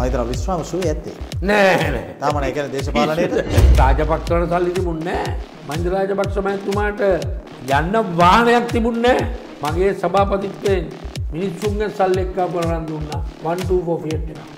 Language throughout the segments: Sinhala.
හිතනවා විශ්‍රාම සුවේ ඇත්තේ. නෑ. තාම නෑ කියන්නේ දේශපාලනයේට රාජපක්ෂවල සල්ලි තිබුණේ නෑ. මහින්ද රාජපක්ෂ මහත්මයාට යන්න වාහනයක් තිබුණේ නෑ. මගේ සභාපතිත්වයෙන් මිනිස්සුන්ගේ සල්ලි එක්ක කරන් දුන්නා 124 ෆියට් එක.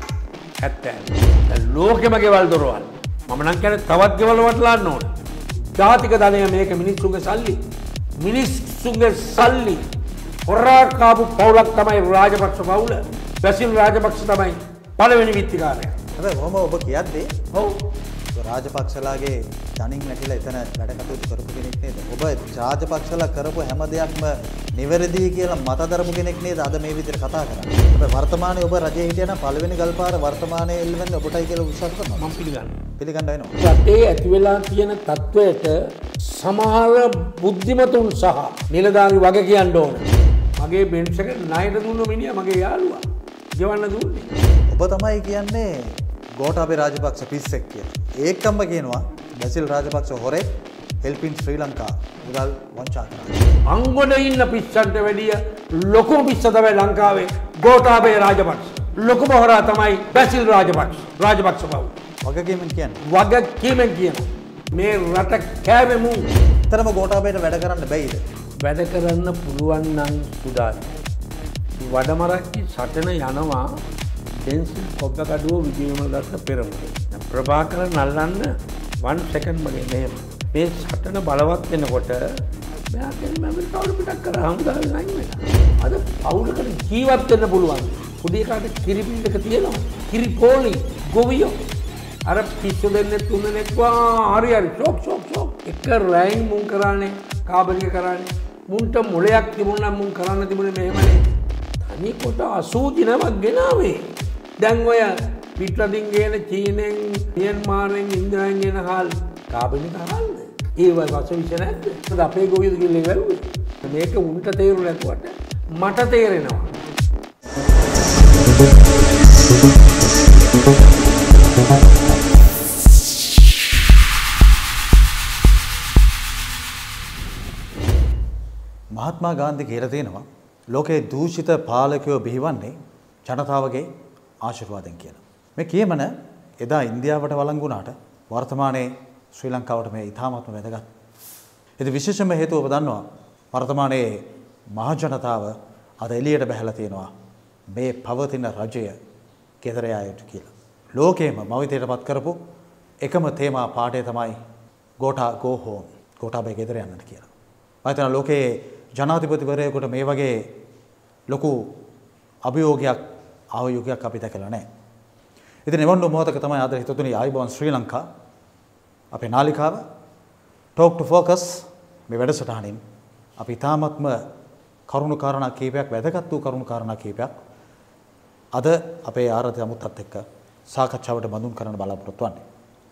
ඇත්ත. ලෝකෙම ගෙවල් දොරවල්. මම නම් කියන්නේ තවත් ගෙවල් වටලාන්න ඕන. ජාතික ධනය මේක මිනිස්සුන්ගේ සල්ලි. මිනිස්සුන්ගේ සල්ලි. හොරා කාපු පවුලක් තමයි රාජපක්ෂ පවුල. බැසිල් රාජපක්ෂ තමයි පළවෙනි විත්තිකාරයා. හැබැයි කොහොම ඔබ කියද්දී ඔව් රාජපක්ෂලාගේ ජනින් නැතිලා එතන වැඩ කටයුතු කරපු කෙනෙක් නේද? ඔබ රාජපක්ෂලා කරපු හැම දෙයක්ම නිවැරදි කියලා මත දරපු කෙනෙක් නේද අද මේ විදිහට කතා කරන්නේ? හැබැයි වර්තමානයේ ඔබ රජයේ හිටියනම් පළවෙනි ගල්පාර වර්තමානයේ එල්ලෙන්නේ ඔබටයි කියලා විශ්වාස කරනවා. මම පිළිගන්න වෙනවා. රටේ ඇති වෙලා තියෙන තත්වයට සමහර බුද්ධිමතුන් සහ නිලධාරි වගේ කියන්න ඕන. මගේ බෙන්ච් එක ණයට දුන්න මිනිහා මගේ යාළුවා. ගෙවන්න දුන්නේ. ඔබ තමයි කියන්නේ ගෝඨාභය රාජපක්ෂ පිස්සෙක් කියලා. ඒකම කියනවා බැසිල් රාජපක්ෂ හොරේ හෙල්පින් ශ්‍රී ලංකා මුදල් වංචා කරනවා. අංගොඩ ඉන්න පිස්සන්ට වැඩිය ලොකුම පිස්ස තමයි ලංකාවේ ගෝඨාභය රාජපක්ෂ. ලොකුම හොරා තමයි බැසිල් රාජපක්ෂ. රාජපක්ෂ බව. වගකීමෙන් කියන්නේ. වගකීමෙන් කියනවා. මේ රට කෑවෙමු. තරම ගෝඨාභයට වැඩ කරන්න බැයිද? වැඩ කරන්න පුළුවන් නම් සුදායි. වඩමරක්කි සටන යනවා ඩෙන්සිල් කොබ්බකඩුව විජේවිමලදත්ත පෙරමුණ. ප්‍රභාකරන් නල්ලන්න 1 සෙකන්ඩ් මගේ මෙහෙම. මේ සටන බලවත් වෙනකොට මෙයා කියන්නේ මම කවුරු පිටක් කරා හමුදාවේ නැයි වෙලා. අද පවුලකට ජීවත් වෙන්න පුළුවන්. පුඩිය කාට කිරි පිටක තියෙනවා. කිරි පොලි ගොවියෝ. අර පිස්සු දෙන්නේ තුන් දෙනෙක් හරි ෂොක්. එක රැයින් මුන් කරානේ කාබරිය කරානේ. මුන්ට මොලයක් තිබුණා මුන් කරන්න තිබුණේ මෙහෙමනේ. තනි කොට 80 දිනක් ගෙනාවේ. දැන් ඔය පිටරටින් ගේන චීනෙන් මියන්මාරෙන් ඉන්දියාවෙන් ගෙන හාල් කාබනි කරන්නේ. ඒ වගේ වශවිෂ නැද්ද? ඒත් අපේ ගොවියෝ කිල්ලේ වැළුවේ. මේක උන්ට තේරුම් නැතුවට මට තේරෙනවා. මහත්මා ගාන්ධි කියලා තියෙනවා ලෝකේ දූෂිත පාලකයෝ බිහිවන්නේ ජනතාවගේ ආශිර්වාදයෙන් කියලා. මේ කියමන එදා ඉන්දියාවට වළංගු වුණාට වර්තමානයේ ශ්‍රී ලංකාවට මේ ඉතාමත්ම වැදගත්. ඉතින් විශේෂම හේතුව ඔබ දන්නවා වර්තමානයේ මහ ජනතාව අද එළියට බැහැලා තියෙනවා මේ පවතින රජය කෙතර යායට කියලා. ලෝකේම මවිතයටපත් කරපු එකම තේමා පාඩය තමයි ගෝ හෝම් ගෝඨාභය කෙතර යන්නට කියලා. මම හිතනවා ලෝකේ ජනාධිපතිවරයෙකුට මේ වගේ ලොකු අභියෝගයක් ආයුගයක් අපි දැකලා නැහැ. ඉතින් එවන්න මොහොතක තමයි අද හිතතුනි ආයිබෝන් ශ්‍රී ලංකා අපේ නාලිකාව talk to focus මේ වැඩසටහනින් අපි තාමත්ම කරුණු කාරණා කීපයක් වැදගත් වූ කරුණු කාරණා කීපයක් අද අපේ ආරාධිත අමුත්තත් එක්ක සාකච්ඡාවට බඳුන් කරන්න බලාපොරොත්තු වෙන්නේ.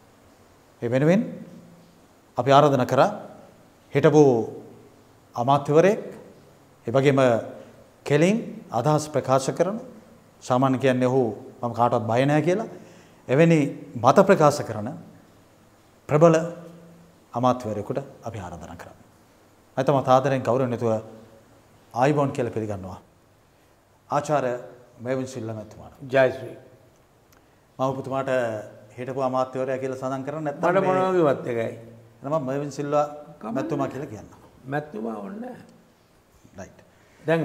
ඒ වෙනුවෙන් අපි ආරාධනා කරා හිටපු අමාත්‍යවරයෙක් ඒ වගේම කෙලින් අදහස් ප්‍රකාශ කරන සාමාන්‍ය කියන්නේ ඔහු මම කාටවත් බය නැහැ කියලා එවැනි මත ප්‍රකාශ කරන ප්‍රබල අමාත්‍යවරයෙකුට අපි ආරාධනා කරා. අතම තාදරෙන් ගෞරවණීයව ආයිබෝන් කියලා පිළිගන්නවා. ආචාර්ය මේවින් සිල්වා මහත්මයාට. ජයශ්‍රී. මම ඔබතුමාට හිටපු අමාත්‍යවරයා කියලා සඳහන් කරන්නේ නැත්නම් මට මොනවගේවත් එකයි. මම මේවින් සිල්වා මහත්මයා කියලා කියන්න. මැතිතුමා ඕනේ නැහැ. රයිට්. දැන්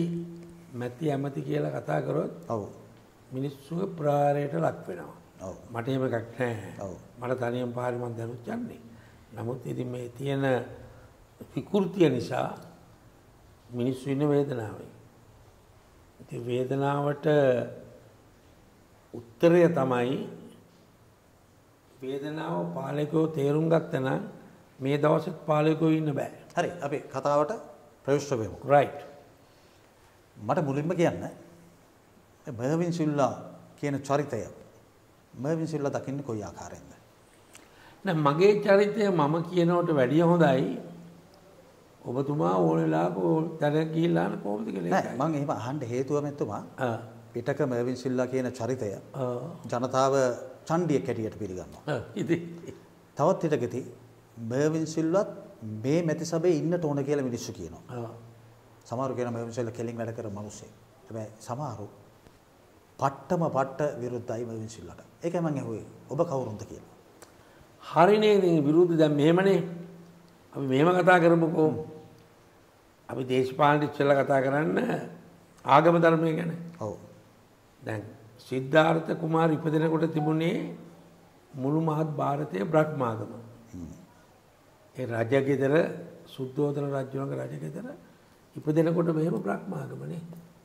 මැති ඇමති කියලා කතා කරොත් ඔව් මිනිස්සුගේ ප්‍රාරයට ලක් වෙනවා. ඔව්. මට එහෙම එකක් නැහැ. ඔව්. මට තනියම පාරේ මම දැනුත් යන්නේ. නමුත් ඉතින් මේ තියෙන විකෘතිය නිසා මිනිස්සු ඉන්න වේදනාවයි. ඉතින් වේදනාවට උත්තරය තමයි වේදනාව පාලකයෝ තේරුම් ගත්තා නම් මේ දවසෙත් පාලකයෝ ඉන්න බෑ. හරි අපි කතාවට ප්‍රවිෂ්ඨ වෙමු. රයිට්. මට මුලින්ම කියන්න මේවින් සිල්වා කියන චරිතය මේවින් සිල්වා දකින්නේ කොයි ආකාරයෙන්ද? නෑ මගේ චරිතය මම කියනවට වැඩිය හොඳයි. ඔබතුමා ඕන වෙලාවක දැන ගිහිල්ලා යන කොහොමද කියලා නෑ මම එහෙම අහන්න හේතුව මෙතුමා පිටක මේවින් සිල්වා කියන චරිතය ජනතාව චණ්ඩියෙක් හැටියට පිළිගන්නවා. ඉතින් තවත් හිටකදී මේවින් සිල්වත් මේ මැති සභාවේ ඉන්නට ඕන කියලා මිනිස්සු කියනවා. සමහරු කියනවා මේවින් සිල්වා කෙලින් වැඩ කරන මිනිස්සෙක්. හැබැයි සමහරු පට්ට විරුද්ධයි වින්සිල්ලට. ඒකයි මම ඇහුවේ ඔබ කවුරුන්ද කියලා. හරිනේ ඉතින් විරුද්ධ දැන් මෙහෙමනේ. අපි මෙහෙම කතා කරමුකෝ. අපි දේශපාලන ඉස්සෙල්ලා කතා කරන්න ආගම ධර්මය ගැන. ඔව්. දැන් සිද්ධාර්ථ කුමාර ඉපදෙනකොට තිබුණේ මුළු මහත් ಭಾರತයේ බ්‍රහ්මාගම. ඒ රජගෙදර සුද්ධෝදන රජුගේ රජගෙදර ඉපදෙනකොට මෙහෙම බ්‍රහ්මාගමනේ.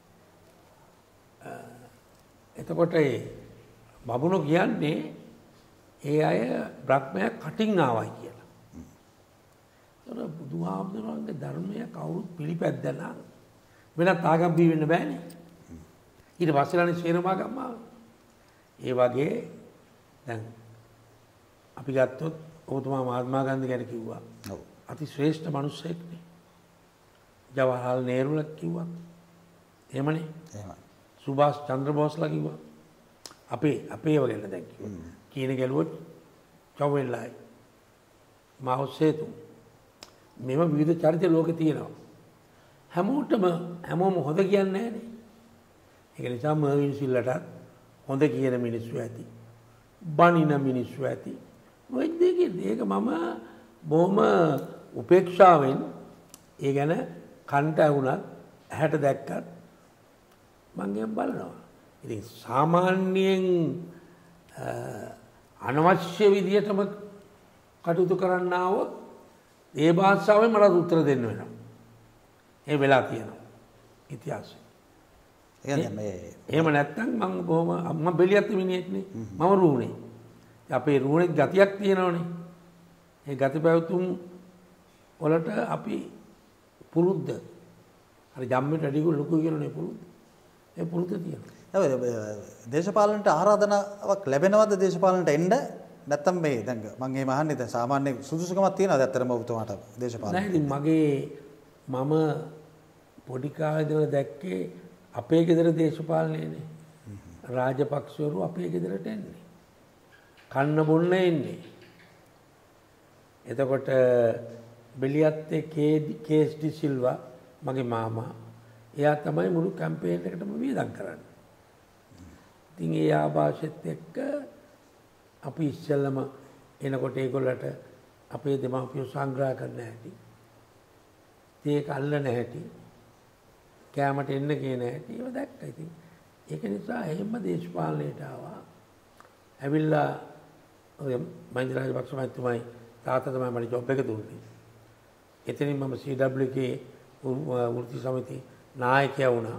එතකොට ඒ බමුණෝ කියන්නේ ඒ අය බ්‍රහ්මයා කටින් ආවයි කියලා. ඒතර බුදුහාමුදුරන්ගේ ධර්මය කවුරුත් පිළිපැද්දා නම් වෙනත් ආගම් බී වෙන්න බෑනේ. ඊට පස්සේලානේ ශේරමාගම් ආවේ. ඒ වගේ දැන් අපි ගත්තොත් ඔබතුමා මහත්මා ගාන්ධි ගැන කිව්වා. ඔව්. අති ශ්‍රේෂ්ඨ මිනිස්සෙක්නේ. ජවහර්ලාල් නේරුලා කිව්වා. එහෙමනේ. එහෙමයි. සුභාෂ් චන්ද්‍ර බෝස්ලා කිව්වා. අපේ වගේ දැන් කිව්වා. කීන ගැලුවොත් චව්වෙල්ලායි. මාව් සේතු. මේව විවිධ චරිත ලෝකේ තියෙනවා. හැමෝම හොඳ කියන්නේ නැහනේ. ඒක නිසා මර්වින් සිල්ලටත් හොඳ කියන මිනිස්සු ඇති. බනින මිනිස්සු ඇති. ඔය දෙකේ ඒක මම බොහොම උපේක්ෂාවෙන් ඒ ගැන කන්ට ඇහුණත් ඇහැට දැක්කත් මම ගැන බලනවා. ඉතින් සාමාන්‍යයෙන් අනවශ්‍ය විදියටම කටයුතු කරන්න આવොත් ඒ භාෂාවෙන් මට උත්තර දෙන්න වෙනවා. ඒ වෙලා තියෙනවා ඉතිහාසෙ. එහෙම නැත්තම් මම බොහොම මම බෙලියත් මිනිහෙක්නේ. මම රූණේ. අපේ රූණේ ගතියක් තියෙනවනේ. ඒ ගති පැවතුම් වලට අපි පුරුද්ද. අර ජම්මේට අඩිය ලොකු කියනනේ පුරුද්ද. ඒ පුරුද්ද තියෙනවා. දේශපාලනට ආරාධනාවක් ලැබෙනවද දේශපාලනට එන්න? නැත්තම් මේ දැන් මම එහෙම අහන්නේ දැන් සාමාන්‍ය සුදුසුකමක් තියෙනවද ඇත්තටම ඔබතුමාට දේශපාලන? නෑ ඉතින් මම පොඩි කාලේ ඉඳලා දැක්කේ අපේ ගෙදර දේශපාලනයනේ. රාජපක්ෂවරු අපේ ගෙදරට එන්නේ. කන්න බොන්න එන්නේ. එතකොට බෙලියත්තේ කේස්.ඩි. සිල්වා මගේ මාමා. එයා තමයි මුළු කැම්පේන් එකටම වියදම් කරන්නේ. ඉතින් ඒ ආభాෂෙත් එක්ක අපි ඉස්සෙල්ලම එනකොට ඒගොල්ලන්ට අපේ දෙමාපියෝ සංග්‍රහ කරන්න හැටි. ඒක අල්ලන හැටි. කැමට එන්න කියන හැටි ඒව දැක්කා. ඉතින් ඒක නිසා එහෙම දේශපාලනයට ආවා. ඇවිල්ලා ඔය මහින්ද රාජපක්ෂ මහත්මයායි තාත්තා තමයි මට ජොබ් එක දුන්නේ. එතනින් මම CWK වෘත්ති සමිති නායකයා වුණා.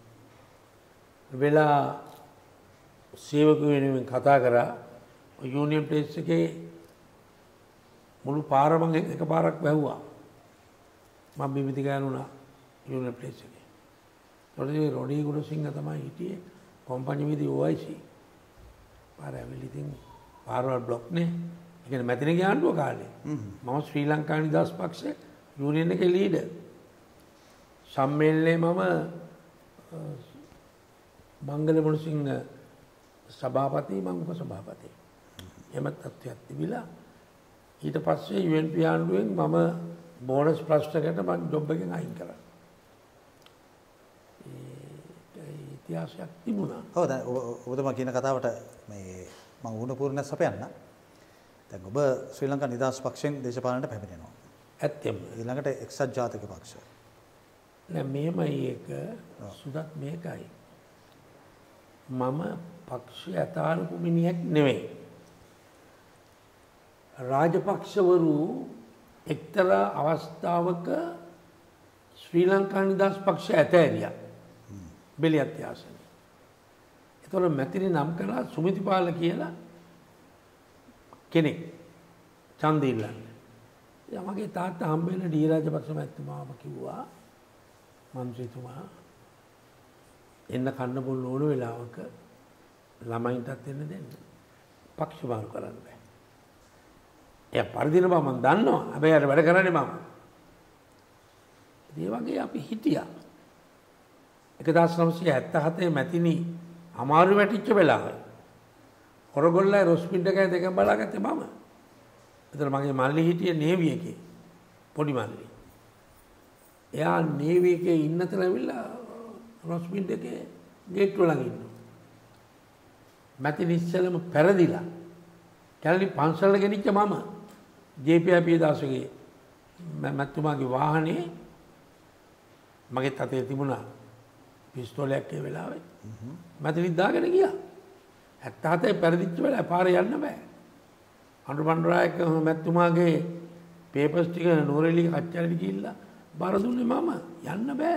වෙලා සේවකයෝ වෙනුවෙන් කතා කරා. යූනියන් ප්ලේස් එකේ මුළු පාරම එකපාරක් වැහුවා. මම බිමිති ගෑනුණා යූනියන් ප්ලේස් එකේ. ඒතකොට රොඩි ගුණසිංහ තමයි හිටියේ කොම්පැනි විදි OIC. පාර ඇවිල්ලා ඉතින් පාරවල් බ්ලොක් නේ. ඒ කියන්නේ මැතිණිගේ ආණ්ඩුව කාලේ. මම ශ්‍රී ලංකා නිදහස් පක්ෂයේ යූනියන් එකේ ලීඩර්. සම්මේලනයේ මම මංගල ගුණසිංහ සභාපති මම උපසභාපති. එම තත්ත්වයක් තිබිලා ඊට පස්සේ UNP ආණ්ඩුවෙන් මම බෝනස් ප්‍රශ්නකට මම ජොබ් එකෙන් අයින් කරා. ඒ ඉතිහාසයක් තිබුණා. ඔව් දැන් ඔබතුමා කියන කතාවට මේ මම වුණ පූර්ණයක් සපයන්න. දැන් ඔබ ශ්‍රී ලංකා නිදහස් පක්ෂයෙන් දේශපාලනයට පැමිණෙනවා. ඇත්තෙම. ඊළඟට එක්සත් ජාතික පක්ෂය. නෑ මෙහෙමයි ඒක සුදත් මේකයි. මම පක්ෂය අතාරපු මිනිහෙක් නෙවෙයි. රාජපක්ෂවරු එක්තරා අවස්ථාවක ශ්‍රී ලංකා නිදහස් පක්ෂය ඇතෑරියා. බෙලියත් ආසනේ. ඒතකොට මැතිනි නම් කළා සුමිතිපාල කියලා කෙනෙක් ඡන්දය ඉල්ලන්නේ. මගේ තාත්තා හම්බෙන්න ඩී රාජපක්ෂ මහත්මයාම කිව්වා මන්ත්‍රීතුමා එන්න කන්න බොන්න ඕන වෙලාවක ළමයින්ටත් එන්න දෙන්න. පක්ෂ මාරු කරන්න බෑ. එයා පරිදින බව මම දන්නවා. හැබැයි අර වැඩ කරන්නේ මම. ඒ වගේ අපි හිටියා. 1977 මැතිනි අමාරු වැටිච්ච වෙලාවේ හොරගොල්ලයි රොස්පින්ඩකයි දෙකම බලාගත්තේ මම. එතන මගේ මල්ලි හිටියේ නේවි එකේ. පොඩි මල්ලි. එයා නේවි එකේ ඉන්න තැන ඇවිල්ලා රොස්පින්ඩකේ ගේට්ටුව ළඟ ඉන්නවා. මැතින් ඉස්සෙල්ලම පෙරදිලා. කැලණි පන්සලට ගෙනිච්ච මම ජේ.පී.ආර්. පියදාසගේ මැතිතුමාගේ වාහනේ මගේ අතේ තිබුණා පිස්තෝලයක් ඒ වෙලාවේ. මැතින් දාගෙන ගියා. 77 පෙරදිච්ච වෙලාවේ පාරේ යන්න බෑ. අනුබණ්ඩරායක මැතිතුමාගේ පේපර්ස් ටික නෝරෙලිගේ කච්චරට ගිහිල්ලා බාර දුන්නේ මම. යන්න බෑ.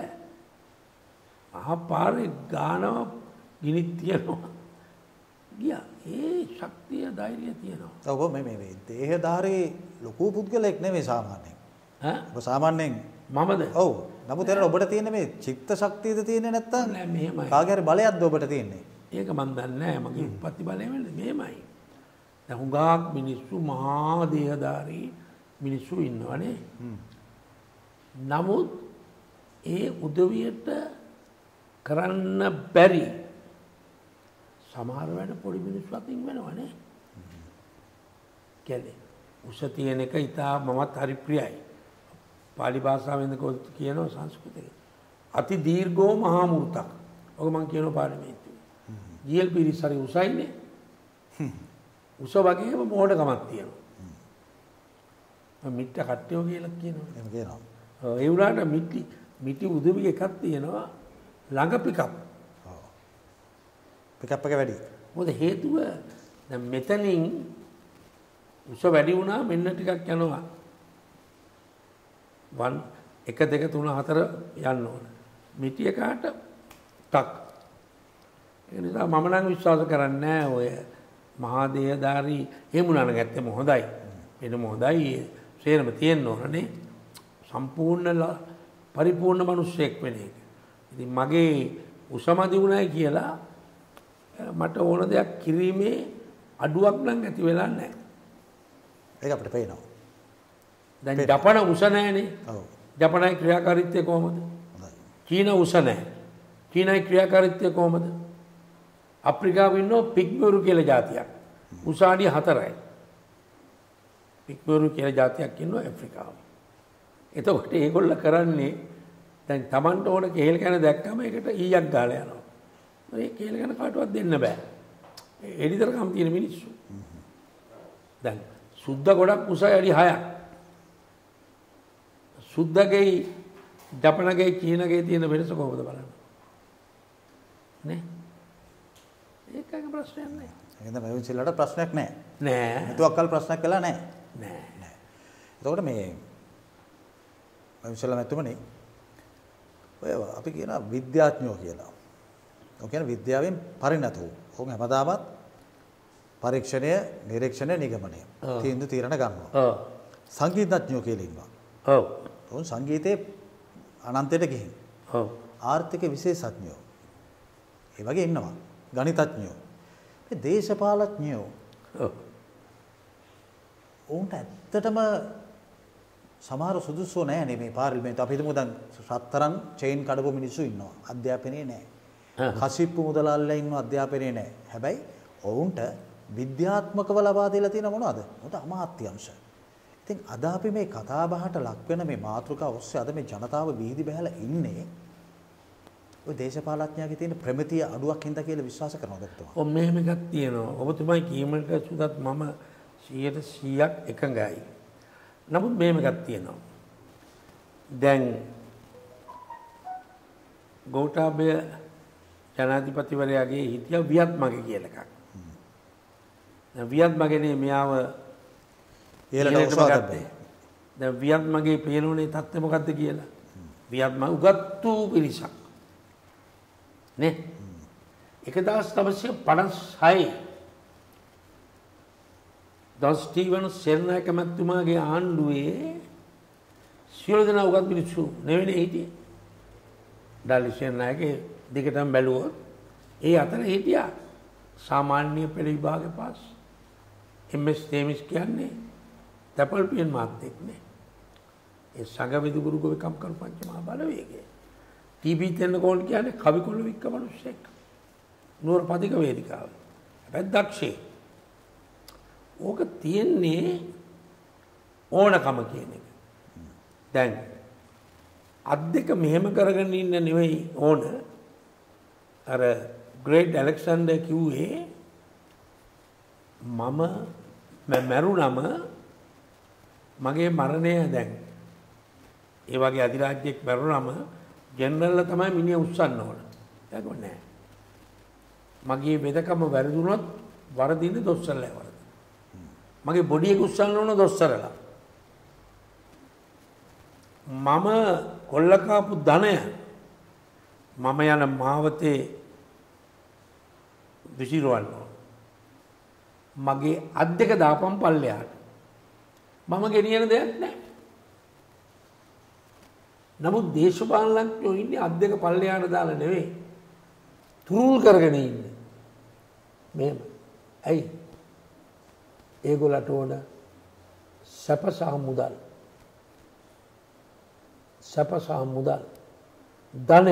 පාරේ ගානවා ගිනිත් තියනවා. ගියා. ඒ ශක්තිය ධෛර්යය තියෙනවා. ඔබ මේ දේහධාරී ලොකු පුද්ගලෙක් නෙමෙයි සාමාන්‍යයෙන්. ඈ? ඔබ සාමාන්‍යයෙන් මමද? ඔව්. නමුත් එතන ඔබට තියෙන මේ චිත්ත ශක්තියද තියෙන්නේ නැත්තම් නෑ මෙහෙමයි. කාගේ හරි බලයක්ද ඔබට තියෙන්නේ? ඒක මන් දන්නේ නෑ. මගේ උප්පත්ති බලය වෙන්නේ මෙහෙමයි. දැන් හුඟක් මිනිස්සු මහා දේහධාරී මිනිස්සු ඉන්නවනේ. නමුත් ඒ උදවියට කරන්න බැරි සමහර වෙලාවට පොඩි මිනිස්සු අතින් වෙනවනේ. කියන්නේ උස තියෙන එක ඉතා මමත් හරි ප්‍රියයි. පාලි භාෂාවෙන් කියනවා සංස්කෘතේ. අති දීර්ඝෝ මහා මූර්තක්. ඔක මම කියනවා පාර්ලිමේන්තුවේ. ජී.එල්. පීරිස් හරි උසයිනේ. උස වගේම මෝඩකමක් තියෙනවා. මම මිට්ට කට්ටියෝ කියලා කියනවා. එහෙම කියනවා. ඒ උනාට මිටි උදවිය එකක් තියෙනවා ළඟ පිකප්. පිකප් එක වැඩි. මොකද හේතුව දැන් මෙතනින් උස වැඩි වුණා මෙන්න ටිකක් යනවා. 1 2 3 4 යන්න ඕන. මිටි එකට ටක්. ඒ නිසා මම නම් විශ්වාස කරන්නේ නැහැ ඔය මහා දේහධාරී එහෙම උනාන ගැත්තෙම හොඳයි. වෙනම හොඳයි. සේරම තියෙන්න ඕනනේ. සම්පූර්ණ පරිපූර්ණ මිනිස්සෙක් වෙන එක. ඉතින් මගේ උසමදි වුණයි කියලා මට ඕන දෙයක් කිරීමේ අඩුවක් නම් ඇති වෙලා නැහැ. ඒක අපිට පේනවා. දැන් ජපාන උස නැහැනේ. ඔව්. ජපානයේ ක්‍රියාකාරීත්වය කොහොමද? හොඳයි. චීන උස නැහැ. චීනයේ ක්‍රියාකාරීත්වය කොහොමද? අප්‍රිකාවේ ඉන්න පිග්මෙරු කියලා જાතියක්. උස අඩි 4යි. පිග්මෙරු කියලා જાතියක් ඉන්නවා ඇෆ්‍රිකාවේ. එතකොට ඒගොල්ල කරන්නේ දැන් Tamanට ඕන කේල් කන දැක්කම ඒකට ඊයක් ගාලා යනවා. මේ කේල් කන කාටවත් දෙන්න බෑ. එඩිතරකම් තියෙන මිනිස්සු. දැන් සුද්ධ ගොඩක් උසයි අඩි 6ක්. සුද්ධගේ ජපනගේ චීනගේ තියෙන වෙනස කොහොමද බලන්න. නේ? ඒකක ප්‍රශ්නයක් නෑ. එහෙනම් මේ විචිලට ප්‍රශ්නයක් නෑ. නෑ. හිතුවක්කල් ප්‍රශ්නයක් කළා නෑ. නෑ. එතකොට මේ විචිල මැතුමනේ ඔය අපි කියන විද්‍යාඥයෝ කියලා. ඔය කියන විද්‍යාවෙන් පරිණත වූ. ඔවුන් හැමදාමත් පරීක්ෂණය, නිරීක්ෂණය, නිගමනය තීරණ ගන්නවා. ඔව්. සංගීතඥයෝ කියලා ඉන්නවා. ඔව්. ඔවුන් සංගීතයේ අනන්තයට ගිහින්. ඔව්. ආර්ථික විශේෂඥයෝ. ඒ වගේ ඉන්නවා. ගණිතඥයෝ. මේ දේශපාලඥයෝ. ඔව්. ඔවුන්ට ඇත්තටම සමහර සුදුසු නැහැ මේ පාර්ලිමේන්තුව. අපි හිතමු දැන් රත්තරන් චේන් කඩපු මිනිස්සු ඉන්නවා. අධ්‍යාපනයේ නැහැ. කසිප්පු මුදලාල්ලා ඉන්නවා අධ්‍යාපනයේ නැහැ. හැබැයි ඔවුන්ට විද්‍යාත්මකව ලබා දීලා තියෙන මොනවද? මොකද අමාත්‍යංශ. ඉතින් අද අපි මේ කතා බහට ලක් වෙන මේ මාතෘකාව ඔස්සේ අද මේ ජනතාව වීදි බහැලා ඉන්නේ ඔය දේශපාලඥයාගේ තියෙන ප්‍රමිතිය අඩුවක් හින්දා කියලා විශ්වාස කරනවද ඔබතුමා? ඔව් මෙහෙම එකක් තියෙනවා. ඔබතුමයි කීමකට සුදත් මම 100% එකඟයි. නමුත් මෙහෙම එකක් තියෙනවා. දැන් ගෝඨාභය ජනාධිපතිවරයාගේ හිටිය වියත්මගේ කියලා එකක්. වියත්මගේනේ මෙයාව ඊළඟට ඔසවාගත්තේ. දැන් වියත්මගේ පේනුනේ තත්ත්වය මොකද්ද කියලා. වියත්ම උගත්තු පිරිසක්. නේ? 1956 ස්ටීවන් සෙර්නායක මැතිතුමාගේ ආණ්ඩුවේ සියලු දෙනා උගත් මිනිස්සු නෙවෙයි හිටියේ. ඩාලි සෙර්නායක දිගටම බැලුවොත් ඒ අතර හිටියා සාමාන්‍ය පෙළ විභාගේ පාස්. එම්.එස්. තේමිස් කියන්නේ තැපල්පියන් මාත්‍යෙක් නේ. ඒ සංගවිදු ගුරු ගොවිකම් කරු පංච මහා බලවේගය. ටීබී තෙන්නකෝන් කියන්නේ කවිකොළ වික්ක මිනිස්සෙක්. නුවර පදික වේදිකාව. හැබැයි දක්ෂේ. ඕක තියෙන්නේ ඕනකම කියන එක. දැන් අත් දෙක මෙහෙම කරගෙන ඉන්න නෙවෙයි ඕන. අර ග්‍රේට් ඇලෙක්සැන්ඩර් කිව්වේ මම මැරුණම මගේ මරණය දැන් ඒ වගේ අධිරාජ්‍යයක් මැරුණම ජෙනරල්ලා තමයි මිනිහ උස්සන්න ඕන. ඒක නෑ. මගේ වෙදකම වැරදුනොත් වරදින්නේ දොස්සරලා වරද. මගේ බොඩි එක උස්සන්න ඕන දොස්සරලා. මම කොල්ලකාපු ධනය මම යන මාවතේ විසිරවන්න ඕන. මගේ අත් දෙක දාපම් පල්ලෙහාට. මම ගෙනියන දෙයක් නැහැ. නමුත් දේශපාලනඥයෝ ඉන්නේ අත් දෙක පල්ලෙහාට දාලා නෙවෙයි. තුරුල් කරගෙන ඉන්නේ. මෙහෙම. ඇයි? ඒගොල්ලට ඕන සැප සහ මුදල්. සැප සහ මුදල්. ධනය.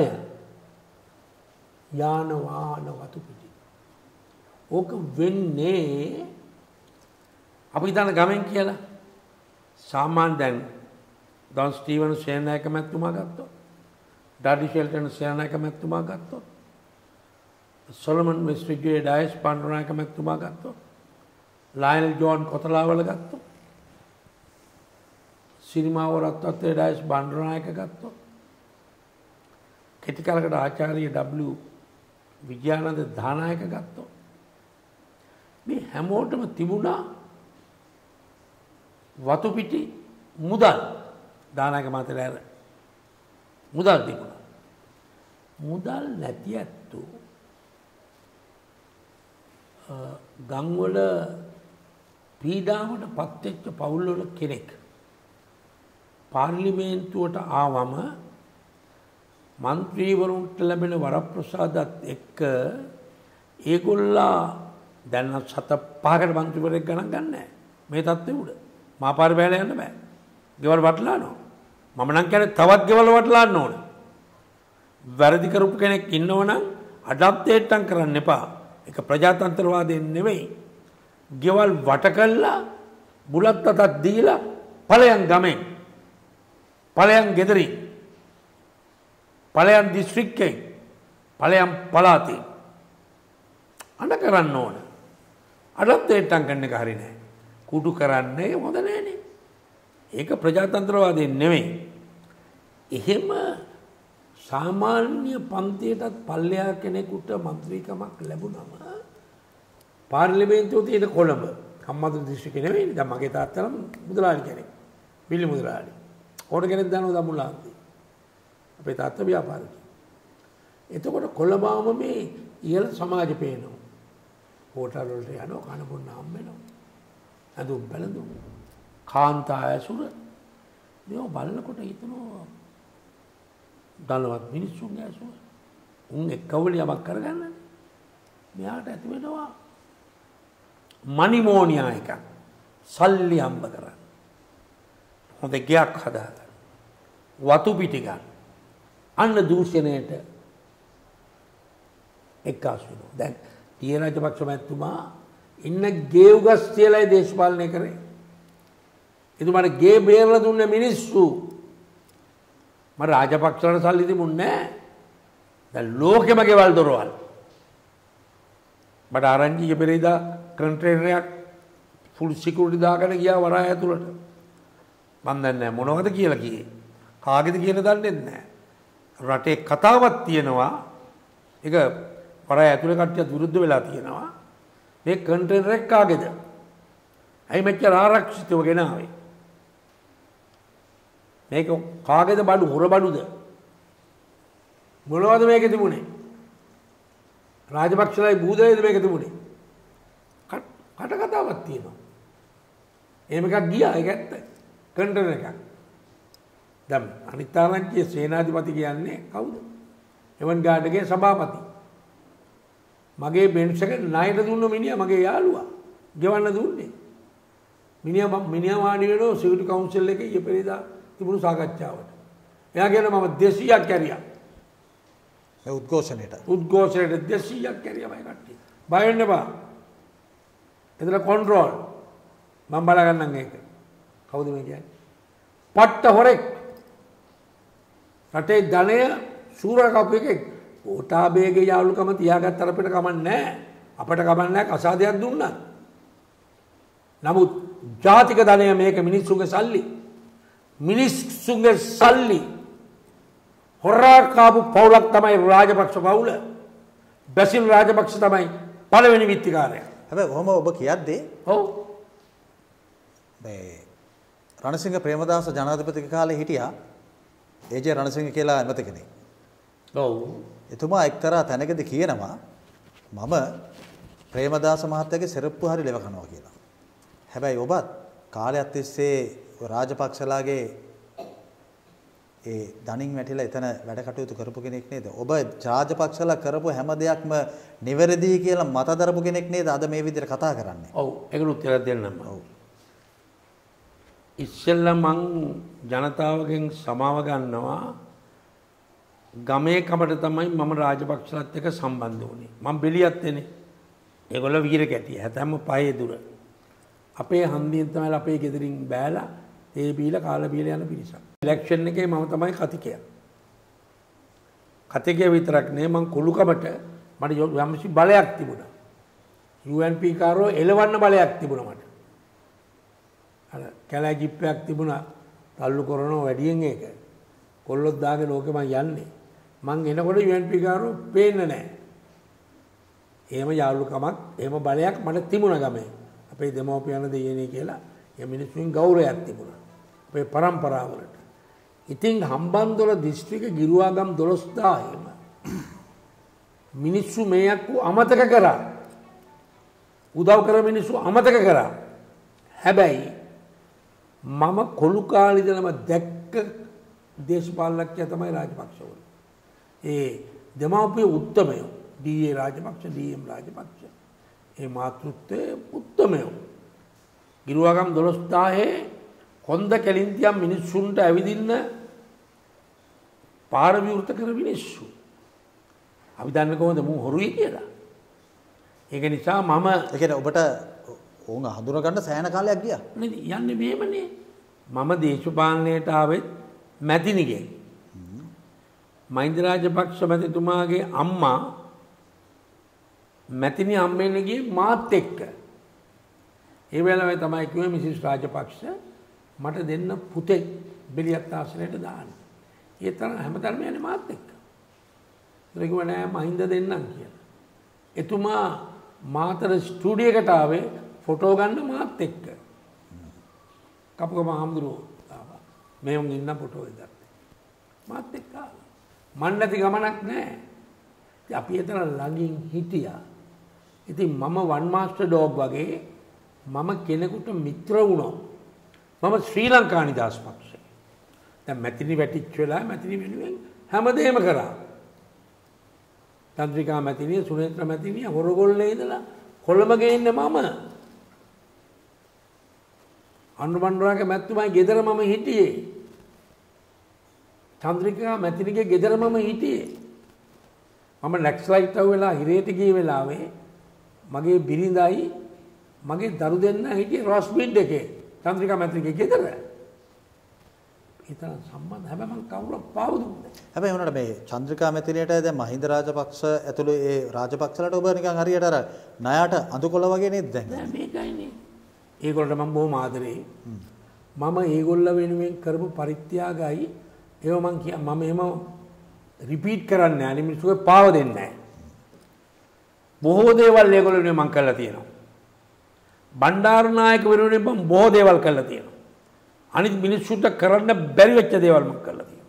යාන වාහන වතු පිටි. ඕක වෙන්නේ අපි හිතන ගමෙන් කියලා. සාමාන්‍ය දැන් ඩොන් ස්ටීවන් සේනානායක මැතිතුමා ගත්තොත්, ඩඩි ෂෙල්ටන් සේනානායක මැතිතුමා ගත්තොත්, සොලමන් වෙස්ට්‍රීට් ඩයස් පණ්ඩුනායක මැතිතුමා ගත්තොත්, ලයනල් ජෝන් කොතලාවල ගත්තොත්, සිරිමාව රත්නත්‍රේ ඩයස් බණ්ඩාරනායක ගත්තොත්, කෙටි කාලයකට ආචාර්ය W විජයානන්ද දානායක ගත්තොත්, මේ හැමෝටම තිබුණා වතු පිටි මුදල්. දානායක මාතලෑර මුදල් තිබුණා. මුදල් නැති ඇත්තෝ ගම්වල පීඩාවට පත්වෙච්ච පවුල්වල කෙනෙක් පාර්ලිමේන්තුවට ආවම මන්ත්‍රීවරුන්ට ලැබෙන වරප්‍රසාදත් එක්ක ඒගොල්ලා දැන් 7-5කට මන්ත්‍රීවරයෙක් ගණන් ගන්නෑ මේ තත්ත්වෙ උඩ. මාපාර බෑලා යන්න බෑ. ගෙවල් වටලානවා. මම නම් කියන්නේ තවත් ගෙවල් වටලාන්න ඕන. වැරදි කරපු කෙනෙක් ඉන්නවනම් අඩප්ටේට්ම් කරන්න එපා. ඒක ප්‍රජාතන්ත්‍රවාදයෙන් නෙවෙයි. ගෙවල් වට කළා බුලත් අතක් දීලා ඵලයන් ගමෙන් ඵලයන් ගෙදරින් ඵලයන් දිස්ත්‍රික්කයෙන් ඵලයන් පළාතෙන් අඬ කරන්න ඕන. අඩප්ටේට්ම් කරන්න එක හරි නෑ. කුඩු කරන්නේ හොඳ නෑනේ. ඒක ප්‍රජාතන්ත්‍රවාදයෙන් නෙවෙයි. එහෙම සාමාන්‍ය පන්තියටත් පල්ලෙහා කෙනෙකුට මන්ත්‍රීකමක් ලැබුණම පාර්ලිමේන්තුවේ තියෙන කොළඹ කම්මතු දිස්ත්‍රික්කේ නෙවෙයි. දැන් මගේ තාත්තලා මුදලාලි කෙනෙක්. බිල්ලි මුදලාලි. ඕන කෙනෙක් දන්නවා දමුලාන්ති. අපේ තාත්තා ව්‍යාපාරිකයෙක්. එතකොට කොළඹම මේ ඉහළ සමාජ පේනවා. හෝටල් වලට යනවා, කන බොන්න හම්බ වෙනවා. අදුම් බැලඳුම්. කාන්තා ඇසුර. මේව බලනකොට හිතනවා දලවත් මිනිස්සුන්ගේ ඇසුර. උන් එක්කවල යමක් කරගන්නනේ. මෙයාට ඇති වෙනවා මනිමෝනියා එකක්. සල්ලි හම්බ කරන්න. හොඳ ගයක් හදාගන්න. වතු පිටි ගන්න. අන්න දූෂණයට එක්කාසු වෙනවා. දැන් ටී රාජපක්ෂ මැතිතුමා ඉන්න ගේව්ගස් තියලායි දේශපාලනය කරේ. එතුමාට ගේ බේරලා දුන්න මිනිස්සු මම රාජපක්ෂවල සල්ලි තිබුණේ නැහැ. දැන් ලෝකෙම ගෙවල් දොරවල්. මට ආරංචි ඉපෙරේදා කන්ටේනරයක් ෆුල් සිකියුරිටි දාගෙන ගියා වරාය ඇතුළට. මම දන්නේ නැහැ මොනවද කියලා කියේ. කාගේද කියලා දන්නේ නැහැ. රටේ කතාවක් තියෙනවා. ඒක වරාය ඇතුළේ කට්ටිය විරුද්ධ වෙලා තියෙනවා. මේ කන්ටේනර් එක කාගේද? ඇයි මෙච්චර ආරක්ෂිතව ගෙනාවේ? මේක කාගේද බඩු හොර බඩුද? මොනවද මේකේ තිබුණේ? රාජපක්ෂලයි බූදලයිද මේකේ තිබුණේ? කට කතාවක් තියෙනවා. එහෙම එකක් ගියා ඒක ඇත්ත. කන්ටේනර් එකක්. දැන් අනිත් ආරංචියේ සේනාධිපති කියන්නේ කවුද? එවන් ගාඩගේ සභාපති. මගේ බෙන්ස් එක ණයට දුන්න මිනිහා මගේ යාළුවා. ගෙවන්න දුන්නේ. මිනිහා වාඩි වෙනවා සිකියුරිටි කවුන්සිල් එකේ ඊපෙරේදා තිබුණු සාකච්ඡාවට. එයා කියන මම 200ක් කැරියා. ඒ උද්ඝෝෂණයට 200ක් කැරියා මම කට්ටිය. බය වෙන්න එපා. එතන කන්ට්‍රෝල්. මම බලා ගන්නම් ඒක. කවුද මේ කියන්නේ? පට්ට හොරෙක්. රටේ ධනය සූර කපු එකෙක්. ඕටාබේගේ යාළුකම තියාගත්තට අපිට කමක් නැහැ. අපිට කමක් නැහැ කසාදයක් දුන්නා. නමුත් ජාතික ධනය මේක මිනිස්සුන්ගේ සල්ලි. මිනිස්සුන්ගේ සල්ලි හොරා කාපු පවුලක් තමයි රාජපක්ෂ පවුල. බැසිල් රාජපක්ෂ තමයි පළවෙනි විත්තිකාරයා. හැබැයි කොහොම ඔබ කියද්දී ඔව් මේ රණසිංහ ප්‍රේමදාස ජනාධිපති කාලේ හිටියා ඒ.ජේ. රණසිංහ කියලා ඇමති කෙනෙක්. ඔව්. එතුමා එක්තරා තැනකදී කියනවා මම ප්‍රේමදාස මහත්තයාගේ සෙරප්පු හරි ලෙව කනවා කියලා. හැබැයි ඔබත් කාලයක් තිස්සේ රාජපක්ෂලාගේ ඒ දණින් වැටිලා එතන වැඩ කටයුතු කරපු කෙනෙක් නේද? ඔබ රාජපක්ෂලා කරපු හැම දෙයක්ම නිවැරදි කියලා මත දරපු කෙනෙක් නේද? අද මේ විදිහට කතා කරන්නේ. ඔව් ඒකට උත්තර දෙන්නම්. ඔව්. ඉස්සෙල්ලා මං ජනතාවගෙන් සමාව ගන්නවා ගමේ කමට තමයි මම රාජපක්ෂලත් එක්ක සම්බන්ධ වුණේ. මම බෙලියත් එනේ. ඒගොල්ලෝ වීර කැටිය. හැතැම්ම පහේ දුර. අපේ හන්දියෙන් තමයි අපේ ගෙදරින් බෑලා ඒ බීලා කාලා බීලා යන පිරිසක්. ඉලෙක්ෂන් එකේ මම තමයි කතිකයා. කතිකයා විතරක් නෙවෙයි මං කුළුකමට මට යම්සි බලයක් තිබුණා. UNP කාරෝ එලවන්න බලයක් තිබුණා මට. අර කැලෑ ජිප්පයක් තිබුණා. තල්ලු කරනවා වැඩියෙන් ඒක. කොල්ලොත් දාගෙන ඕකේ මං යන්නේ. මං එනකොට UNP කාරෝ පේන්නේ නැහැ. එහෙම යාළුකමක් එහෙම බලයක් මට තිබුණා ගමේ. අපේ දෙමව්පියන් දෙයනේ කියලා ඒ මිනිස්සුන් ගෞරවයක් තිබුණා. අපේ પરම්පරාවලට. ඉතින් හම්බන්තොට දිස්ත්‍රික්ක ගිරුවාගම් 12000ම මිනිස්සු මේයක් අමතක කරා. උදව් කර මිනිස්සු අමතක කරා. හැබැයි මම කොළු කාලේ ඉඳලම දැක්ක දේශපාලනඥයා තමයි රාජපක්ෂවරු. ඒ දෙමව්පිය උත්තමයෝ ඩී.ඒ. රාජපක්ෂ ඩී.එම්. රාජපක්ෂ ඒ මාතෘත්වයේ උත්තමයෝ. ගිරුවාගම් 12000 කොන්ද කැලින්තියම් මිනිස්සුන්ට ඇවිදින්න පාර විවෘත කර මිනිස්සු. අපි දන්නේ කොහොමද මු හොරුයි කියලා. ඒක නිසා මම ඒ කියන්නේ ඔබට ඕන් හඳුනා ගන්න සෑහෙන කාලයක් ගියා. නේද? යන්නේ මෙහෙමනේ. මම දේශපාලනයට ආවෙත් මැතිනිගෙන්. මහින්ද රාජපක්ෂ මැතිතුමාගේ අම්මා මැතිනි අම්මෙන් ගියේ මාත් එක්ක. ඒ වෙලාවේ තමයි කිව්වේ මිසිස් රාජපක්ෂ මට දෙන්න පුතෙක් බෙලියත් ආසනයට දාන්න. ඒ තරම් හැමතැනම යන්නේ මාත් එක්ක. ඒක කිව්වා නෑ මහින්ද දෙන්නම් කියලා. එතුමා මාතර ස්ටුඩියෝ එකට ආවේ ෆොටෝ ගන්න මාත් එක්ක. කපුගම හම්දුරෝ ආවා. මේ උන් ඉන්න ෆොටෝ එකක්. මාත් එක්ක ආවා. මන් නැති ගමනක් නෑ. ඉතින් අපි එතන ළඟින් හිටියා. ඉතින් මම වන් මාස්ටර් ඩොග් වගේ මම කෙනෙකුට මිත්‍ර වුණා. මම ශ්‍රී ලංකා නිදහස් පක්ෂය. දැන් මැතිනි වැටිච්ච වෙලාව මැතිනි වෙනුවෙන් හැමදේම කරා. චන්ද්‍රිකා මැතිනිය සුනේත්‍ර මැතිනිය හොරගොල්ලේ ඉඳලා කොළඹ ගේන්නේ මම. අනුබණ්ඩරාගේ මැතිතුමාගේ ගෙදර මම හිටියේ. චන්ද්‍රිකා මැතිනිගේ ගෙදර මම හිටියේ. මම නැක්ස්ලයිට් ආව වෙලා හිරේට ගිය වෙලාවේ මගේ බිරිඳයි මගේ දරු දෙන්න හිටියේ රොස්බිඩ් එකේ චන්ද්‍රිකා මැතිනිගේ ගෙදර. ඒතරම් සම්බන්ධ හැබැයි මම කවුරුත් පාව දුන්නේ. හැබැයි උනට මේ චන්ද්‍රිකා මැතිනියට දැන් මහින්ද රාජපක්ෂ ඇතුළු ඒ රාජපක්ෂලට ඔබ නිකන් හරියට අර ණයට අඳුකොළ වගේ නේද දැන්? නෑ මේකයිනේ. ඒගොල්ලන්ට මම බොහොම ආදරේ. මම ඒගොල්ල වෙනුවෙන් කරපු පරිත්‍යාගයි ඒව මම එහෙම රිපීට් කරන්නේ නැහැ. අනිත් මිනිස්සුගේ පාව දෙන්නේ නැහැ. බොහෝ දේවල් ඒගොල්ලෝ වෙනුවෙන් මම කරලා තියෙනවා. බණ්ඩාරනායක වෙනුවෙන් මම බොහෝ දේවල් කරලා තියෙනවා. අනිත් මිනිස්සුන්ට කරන්න බැරි වෙච්ච දේවල් මම කරලා තියෙනවා.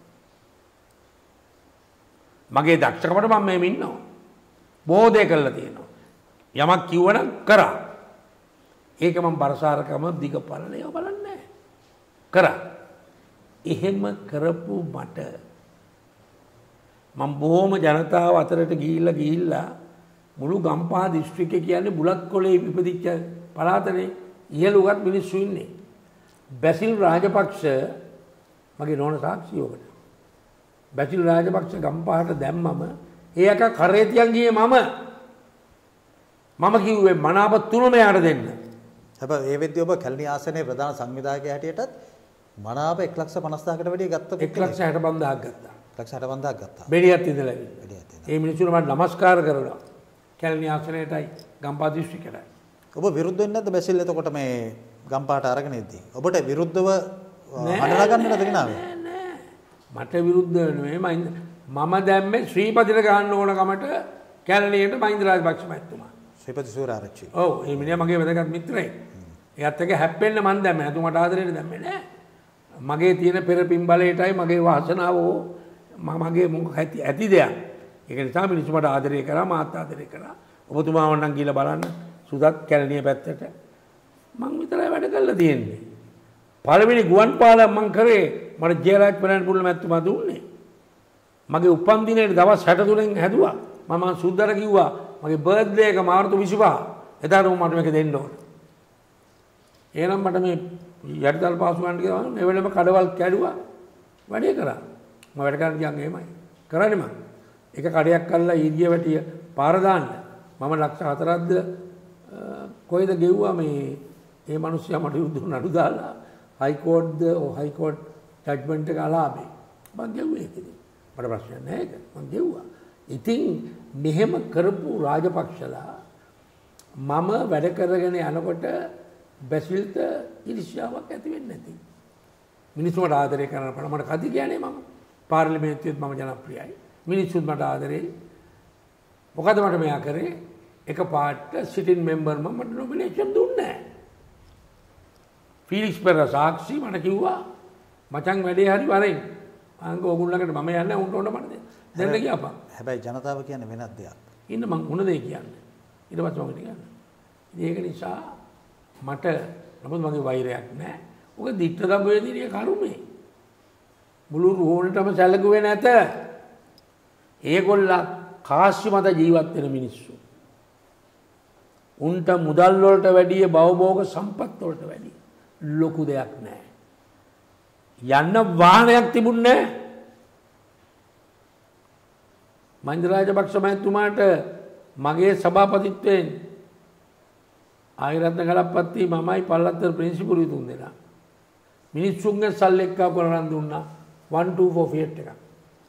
මගේ දක්ෂකමට මම මෙහෙම ඉන්නවා. බොහෝ දේ කරලා තියෙනවා. යමක් කිව්වනම් කරා. ඒක මම බරසාරකම දිගපළල ඒව බලන්නේ නැහැ. කරා. එහෙම කරපු මට මම බොහොම ජනතාව අතරට ගිහිල්ලා මුළු ගම්පහ දිස්ත්‍රික්කය කියන්නේ බුලත් කොළේ ඉපදිච්ච පළාතනේ ඉහළ උගත් මිනිස්සු ඉන්නේ. බැසිල් රාජපක්ෂ මගේ නෝන සාක්ෂියකට. බැසිල් රාජපක්ෂ ගම්පහට දැම්මම ඒ එක කරේ තියන් ගියේ මම කිව්වේ මනාප 3 මෙයාට දෙන්න. හැබැයි ඒ වෙද්දී ඔබ කැලණි ආසනයේ ප්‍රධාන සංවිධායකයා හැටියටත් මනාප 1,50,000කට වැඩිය ගත්ත 1,65,000ක් ගත්තා. 1,65,000ක් ගත්තා. බෙලියත් ඉඳලා. ඒ මිනිස්සුන්ට මම නමස්කාර කරනවා. කැලණි ආසනයටයි ගම්පහ දිස්ත්‍රික්කයටයි. ඔබ විරුද්ධ වෙන්නේ නැද්ද බැසිල් එතකොට මේ ගම්පාට අරගෙන ඉද්දී? ඔබට විරුද්ධව හඬලා ගන්න නැද ගෙනාවේ? නෑ. මට විරුද්ධ නෙමෙයි මම දැම්මේ ශ්‍රීපතිට ගහන්න ඕන කමට කැලණියට මහින්ද රාජපක්ෂ මහත්මයා. ශ්‍රීපති සූරාරච්චි. ඔව් ඒ මිනිහා මගේ වැදගත් මිත්‍රයෙක්. එයාත් එක්ක හැප්පෙන්න මන් දැම්මේ. නැතුව මට ආදරේට දැම්මේ නෑ. මගේ තියෙන පෙර පින්බලයටයි මගේ වාසනාව මගේ මොකක් ඇති දෙයක්. ඒක නිසා මිනිස්සු මට ආදරය කරා මාත් ආදරය කරා. ඔබතුමා වන්නම් කියලා බලන්න සුදත් කැලණිය පැත්තට මං විතරයි වැඩ කරලා තියෙන්නේ. පළවෙනි ගුවන් පාලම් මං කරේ මට ජයරාජ් පෙරණපුල්ල මැතිතුමා දුන්නේ. මගේ උපන් දිනේට දවස් 63න් හැදුවා. මම සුද්දට කිව්වා මගේ බර්ත්ඩේ එක මාර්තු 25. එදාට මට මේක දෙන්න ඕන. එහෙනම් මට මේ යටිතල පාසු ගන්න කියලා මේ වෙලෙම කඩවල් කැඩුවා. වැඩේ කරා. මම වැඩ කරන්න ගියන් එහෙමයි. කරන්නේ මම. එක කඩයක් අල්ලලා ඊර්ගිය වැටිය පාර දාන්න. මම ලක්ෂ 4ක්ද කොයිද ගෙව්වා මේ මිනිස්සයා මට විරුද්ධව නඩු දාලා හයිකෝර්ට්ද හයිකෝර්ට් ජජ්මන්ට් එක අලාභේ. මම ගෙව්වේ ඒකද. මට ප්‍රශ්නයක් නැහැ ඒක. මම ගෙව්වා. ඉතින් මෙහෙම කරපු රාජපක්ෂලා මම වැඩ කරගෙන යනකොට බැසිල්ට ඉරිෂාවක් ඇති වෙන්නේ නැති. මිනිස්සු මට ආදරය කරන මට කති කියන්නේ මම. පාර්ලිමේන්තුවේත් මම ජනප්‍රියයි. මිනිස්සුත් මට ආදරේ. මොකද මට මෙයා කරේ එක පාට සිටින් මෙම්බර් මට නොමිනේෂන් දුන්නේ නැහැ. ෆීලික්ස් පෙරේරා සාක්ෂි මට කිව්වා මචං වැඩේ හරි වරෙන්. අංග ඕගොල්ලන්ට මම යන්නේ උන්ට ඕන මට දෙන්න ගියාපන්. හැබැයි ජනතාව කියන්නේ වෙනත් දෙයක්. ඉන්න මං උන දෙය කියන්නේ. ඊට පස්සේ මම කියන්නේ. ඒක නිසා මට නමුත් මගේ වෛරයක් නැහැ. ඔක දික්ක දඹුවේදී කරුමේ. මුළු රෝහලටම සැලකුවේ නැත. ඒගොල්ලා කාශ්‍ය මත ජීවත් වෙන මිනිස්සු. උන්ට මුදල් වලට වැඩිය භවභෝග සම්පත් වලට වැඩිය ලොකු දෙයක් නැහැ. යන්න වාහනයක් තිබුණේ නැහැ. මහින්ද රාජපක්ෂ මහත්මයාට මගේ සභාපතිත්වයෙන් ආයරත්න ගලප්පත්ති මමයි පල්ලත්තර ප්‍රින්සිපල් තුන් දෙනා මිනිස්සුන්ගේ සල්ලි එක්ක කරන් දුන්නා 124 ෆීට් එකක්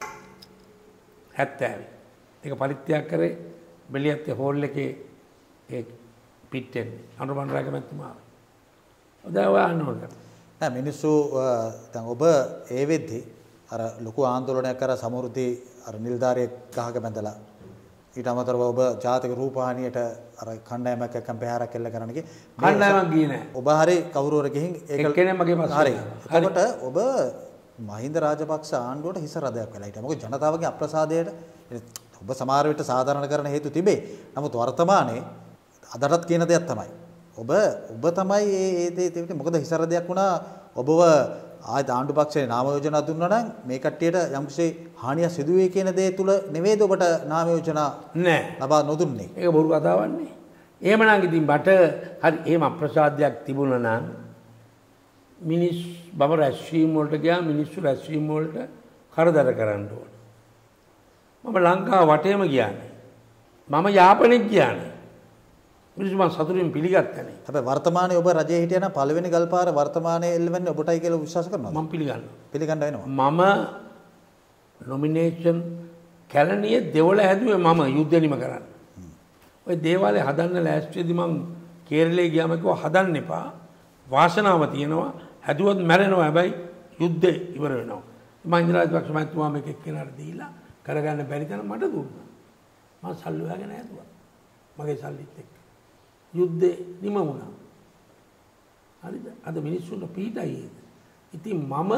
70. ඒක පරිත්‍යාග කරේ බෙලියත්තේ හෝල් එකේ ඒ පිටෙන් අනුරමන් රාජමහත්මයා. ඔදාවන්න ඕන. නෑ මිනිස්සු දැන් ඔබ ඒ වෙද්දි අර ලොකු ආందోලනයක් කර සමෘද්ධි අර නිල්ධාරියෙක් ගහක බැඳලා ඊට අමතරව ඔබ ජාතික රූපවාහිනියට අර කණ්ඩායමක් එක්කම පැහැරක් එල්ල කරන්න ගියේ. කණ්ඩායමක් ගියේ නෑ. ඔබ හරි කවුරු හරි ගිහින් ඒක කෙනෙක් මගේ පස්සේ. හරි. එතකොට ඔබ මහින්ද රාජපක්ෂ ආණ්ඩුවට හිස රදයක් වෙලා හිටියා. මොකද ජනතාවගේ අප්‍රසාදයට ඔබ සමහර විට සාධාරණ කරන හේතු තිබේ. නමුත් වර්තමානයේ අදටත් කියන දෙයක් තමයි. ඔබ තමයි ඒ දේ මොකද හිස රදයක් වුණා ඔබව ආයත ආණ්ඩු පක්ෂයේ නාම යෝජනා දුන්නා නම් මේ කට්ටියට යම්කිසි හානියක් සිදු වෙයි කියන දේ තුල නෙවෙයිද ඔබට නාම යෝජනා නෑ ලබා නොදුන්නේ. ඒක බොරු කතාවක් නේ. එහෙමනම් ඉතින් බට හරි එහෙම අප්‍රසාදයක් තිබුණා නම් මිනිස් බව රැස්වීම වලට ගියා මිනිස්සු රැස්වීම වලට කරදර කරන්න ඕන. මම ලංකාව වටේම ගියානේ. මම යාපනයේ ගියානේ. මිනිස්සු මම සතුටින් පිළිගත්තනේ. හැබැයි වර්තමානයේ ඔබ රජයේ හිටියා නම් පළවෙනි ගල්පාර වර්තමානයේ එල්ලවෙන්නේ ඔබටයි කියලා විශ්වාස කරනවද? මම පිළිගන්නවා. පිළිගන්න වෙනවා. මම නොමිනේෂන් කැලණියේ දෙවල හැදුවේ මම යුද්ධෙලිම කරන්න. ඔය දේවාලේ හදන්න ලෑස්තිදී මං කේරළේ ගියාම කිව්වා හදන්න එපා. වාසනාව තියෙනවා. හැදුවත් මැරෙනවා. හැබැයි යුද්ධේ ඉවර වෙනවා. මහින්ද රාජපක්ෂ මහත්මයා මේක එක්කෙනාට දීලා කරගන්න බැරි තැන මට දුන්නා. මම සල්ලි හොයාගෙන හැදුවා. මගේ සල්ලිත් එක්ක. යුද්ධේ නිම වුණා. හරිද? අද මිනිස්සුන්ට පීඩයි ඒක. ඉතින් මම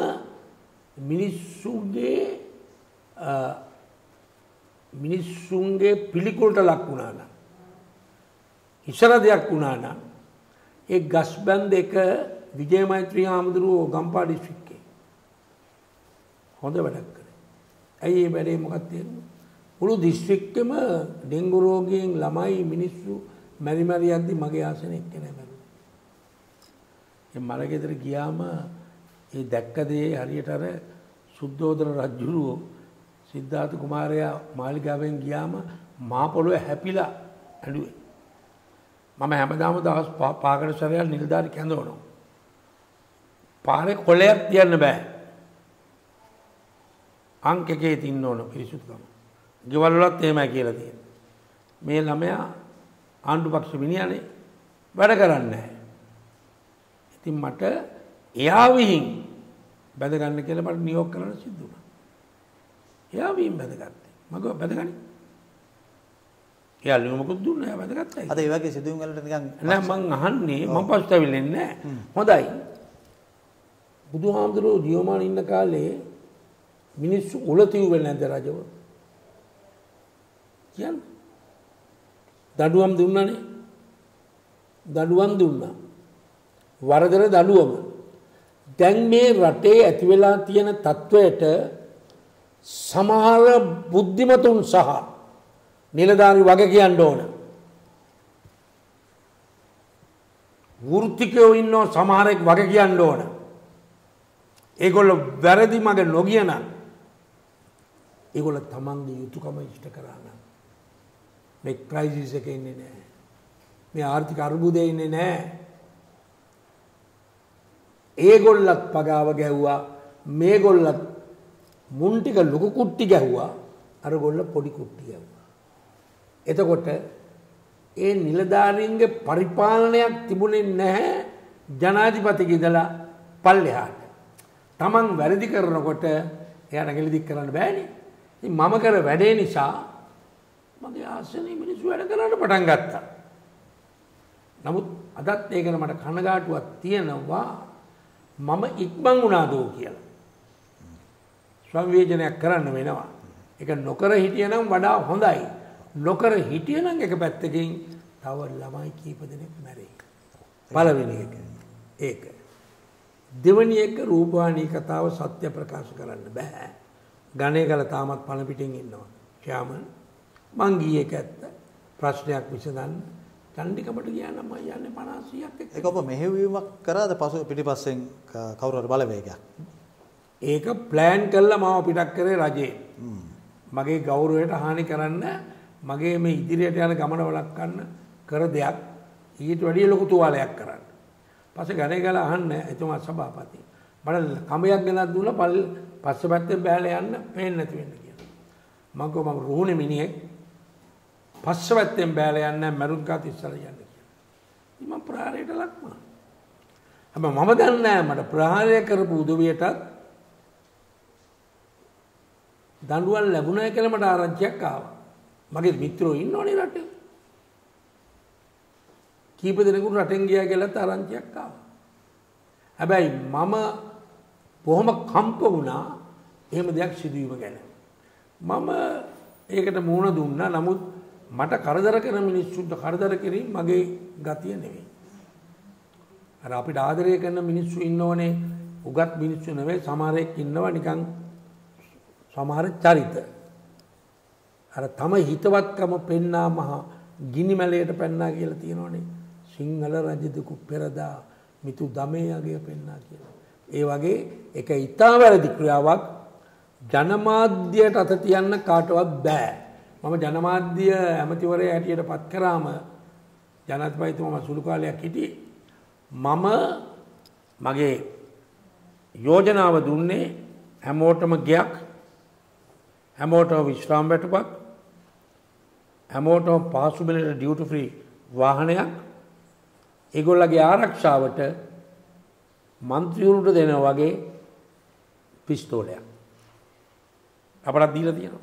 මිනිස්සුන්ගේ පිළිකුලට ලක් වුණා නම් ඉස්සර දෙයක් වුණා නම් ඒ ගස්බැන්ද එක විජය මෛත්‍රී ආමඳුරෝ ගම්පා දිස්ත්‍රික්කේ හොඳ වැඩක් කරේ. ඇයි මේ වැඩේ මොකක්ද තේරුණා? මුළු දිස්ත්‍රික්කෙම ඩෙන්ගු රෝගයෙන් ළමයි මිනිස්සු මැරි යද්දි මගේ ආසනෙ එක්කෙනා මැරුණා. ඒ මලගෙදර ගියාම ඒ දැක්ක දේ හරියට අර සුද්ධෝදන රජුරෝ සිද්ධාර්ථ කුමාරයා මාලිගාවෙන් ගියාම මහ පොළොවේ හැපිලා ඇඬුවේ. මම හැමදාම දවස් 5කට සැරයක් නිලධාරි කැඳවනවා. පාරේ කොලයක් තියන්න බෑ. අංක එකේ තින්න ඕන පිරිසුදුකම. ගෙවල් වලත් එහෙමයි කියලා තියෙනවා. මේ ළමයා ආණ්ඩු පක්ෂ මිනිහනේ වැඩ කරන්නේ නැහැ. ඉතින් මට එයා විහිං බැද ගන්න කියලා මට නියෝග කරන්න සිද්ධ වුණා. එයා විහිං බැදගත්තේ. මම බැදගනි. එයා ලියුමකුත් දුන්නා එයා බැදගත්තා. අද ඒ වගේ සිදුවීම් වලට නිකන් නෑ මං අහන්නේ මම පස්තවිල්ලෙන්නේ නැහැ. හොඳයි. බුදුහාමුදුරුවෝ ජීවමාන ඉන්න කාලේ මිනිස්සු උලතිව් වෙන්නේ නැද්ද රජව? කියන්නේ. දඩුවම් දුන්නානේ. දඩුවම් දුන්නා. වරදර දඩුවම. දැන් මේ රටේ ඇති වෙලා තියෙන තත්වයට සමහර බුද්ධිමතුන් සහ නිලධාරි වගේ කියන්න ඕන. වෘත්තිකයෝ ඉන්නෝ සමහරෙක් වගේ කියන්න ඕන. ඒගොල්ලෝ වැරදි මග නොගිය නම් ඒගොල්ලෝ තමන්ගේ යුතුයකම ඉෂ්ට කරා නම් මේ ක්‍රයිසිස් එකේ ඉන්නේ නැහැ. මේ ආර්ථික අර්බුදේ ඉන්නේ නැහැ. ඒගොල්ලත් පගාව ගැහුවා මේගොල්ලත් මුන් ටික ලොකු කුට්ටි ගැහුවා අරගොල්ල පොඩි කුට්ටි ගැහුවා. එතකොට ඒ නිලධාරීන්ගේ පරිපාලනයක් තිබුණේ නැහැ ජනාධිපතිගේ ඉඳලා පල්ලෙහාට. Taman වැරදි කරනකොට එයාට ගෙලිදික් කරන්න බෑනේ. ඉතින් මම කර වැඩේ නිසා මගේ ආසනේ මිනිස්සු වැඩ කරන්න පටන් ගත්තා. නමුත් අදත් ඒක මට කනගාටුවක් තියෙනවා මම ඉක්මන් වුණාදෝ කියලා. සංවේදනයක් කරන්න වෙනවා. ඒක නොකර හිටියනම් වඩා හොඳයි. නොකර හිටියනම් එක පැත්තකින් තව ළමයි කීප දෙනෙක් මැරෙයි. පළවෙනි එක. ඒක. දෙවෙනි එක රූපවාහිනී කතාව සත්‍ය ප්‍රකාශ කරන්න බෑ. ගණේකල තාමත් පණ පිටින් ඉන්නවා. ශ්‍යාමන් මං ගියේ එක ඇත්ත. ප්‍රශ්නයක් විසඳන්න චන්ඩිකමට ගියා නම් මම යන්නේ 50ක් එක්ක. ඒක ඔබ මෙහෙවීමක් කරාද පසු පිටිපස්සෙන් කවුරු හරි බලවේගයක්? ඒක ප්ලෑන් කළා මාව පිටක් කරේ රජේ. මගේ ගෞරවයට හානි කරන්න මගේ මේ ඉදිරියට යන ගමන වළක්වන්න කර දෙයක් ඊට වැඩිය ලොකු තුවාලයක් කරන්න. පස්සේ ගණේ ගාලා අහන්න එතුමා සභාපති. මට කමයක් ගෙනත් දුන්නා පස්සේ පැත්තෙන් බෑලා යන්න පේන්නේ නැති වෙන්න කියලා. මම කිව්වා මම රුහුණේ මිනිහෙක් පස්සේ පැත්තෙන් බෑලා යන්න මරුන් කාත් ඉස්සලා යන්න කියලා. ඉතින් මම ප්‍රහාරයට ලක් වුණා. හැබැයි මම දන්නේ නැහැ මට ප්‍රහාරය කරපු උදවියටත් දඬුවම් ලැබුණා කියලා මට ආරංචියක් ආවා. මගේ මිත්‍රයෝ ඉන්නෝනේ රටේ. කීප දෙනෙකුට රටෙන් ගියා කියලාත් ආරංචියක් ආවා. හැබැයි මම බොහොම කම්ප වුණා එහෙම දෙයක් සිදුවීම ගැන. මම ඒකට මුහුණ දුන්නා. නමුත් මට කරදර කරන මිනිස්සුන්ට කරදර කිරීම මගේ ගතිය නෙවෙයි. අර අපිට ආදරය කරන මිනිස්සු ඉන්නෝනේ උගත් මිනිස්සු නෙවෙයි සමහරෙක් ඉන්නවා නිකන් සමහර චරිත. අර තම හිතවත්කම පෙන්නා මහ ගිනි මැලයට පෙන්නා කියලා තියෙනවනේ. සිංහල රජදෙකු පෙරදා මිතු දමයගේ පෙන්නා කියලා. ඒ වගේ එක ඊටා වැරදි ක්‍රියාවක් ජනමාධ්‍යයට අත තියන්න කාටවත් බෑ. මම ජනමාධ්‍ය ඇමතිවරයා හැටියට පත් කරාම ජනාධිපතිතුමා සුළු කාලයක් හිටියේ. මම මගේ යෝජනාව දුන්නේ හැමෝටම ගයක් හැමෝටම විශ්‍රාම වැටුපක් හැමෝටම පහසු බෙලට ඩියුටි ෆ්‍රී වාහනයක් ඒගොල්ලගේ ආරක්ෂාවට මන්ත්‍රීවරුන්ට දෙනවා වගේ පිස්තෝලයක් අපරාධ දීලා තියෙනවා.